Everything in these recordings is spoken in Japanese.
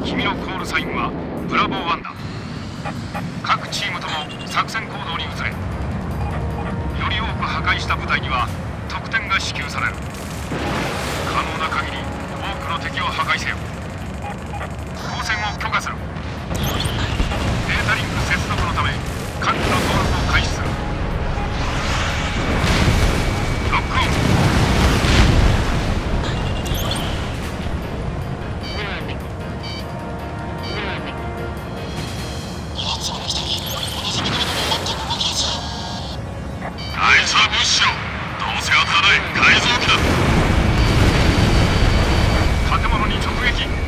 君のコールサインはブラボー1だ。各チームとも作戦行動に移れ。より多く破壊した部隊には得点が支給される。可能な限り多くの敵を破壊せよ。光線を許可する。データリンク接続のため各機の登録を開始する。ロックオン。あいつは無視しろ。どうせ当たらない改造機だ。建物に直撃。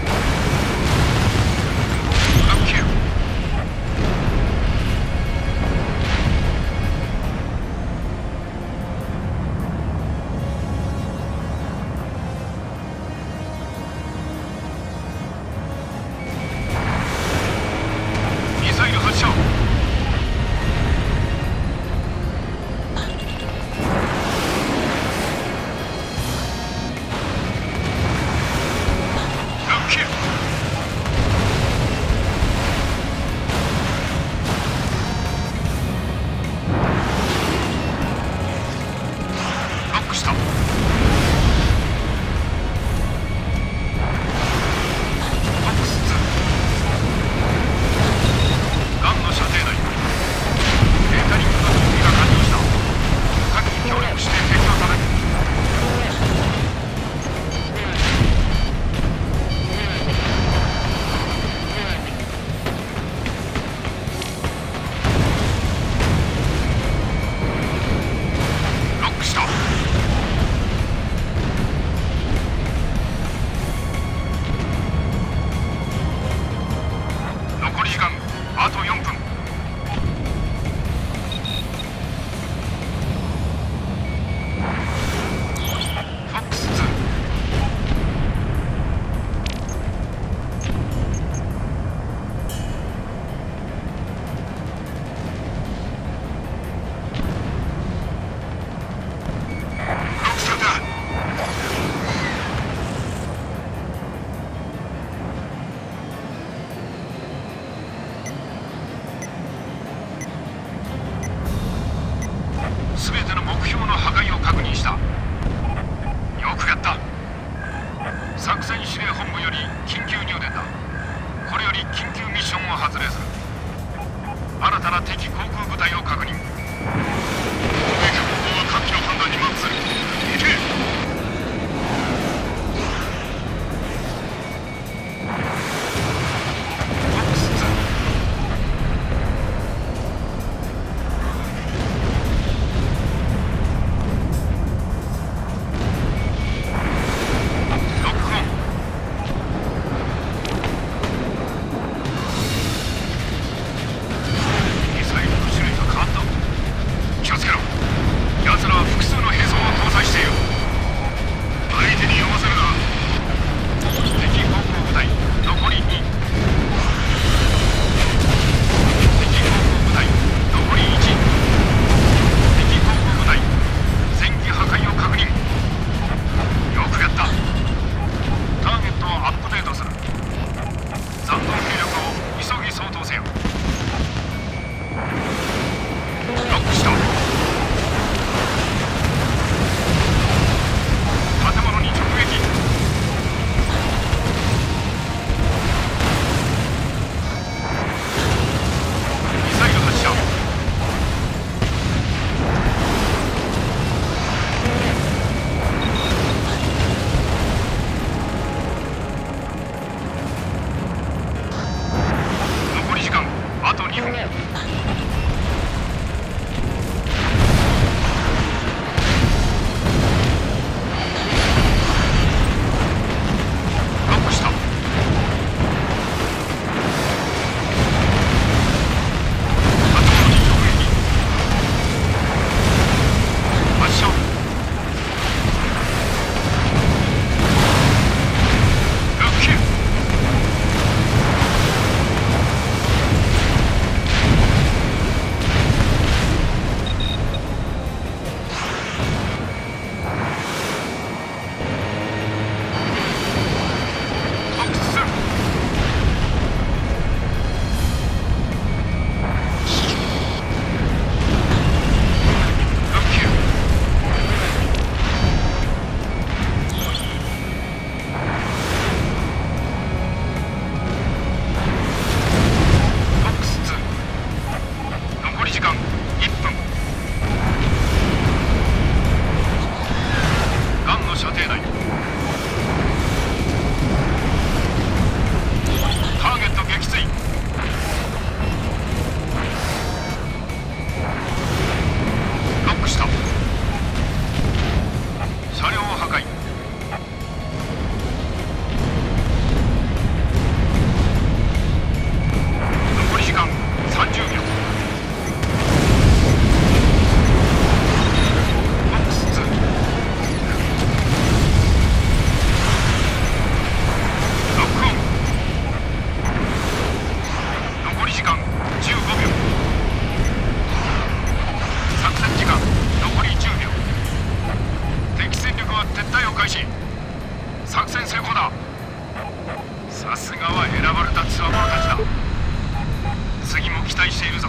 は選ばれた強者たちだ。次も期待しているぞ。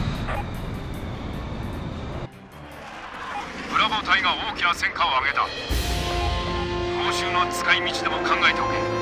ブラボー隊が大きな戦果を上げた。報酬の使い道でも考えておけ。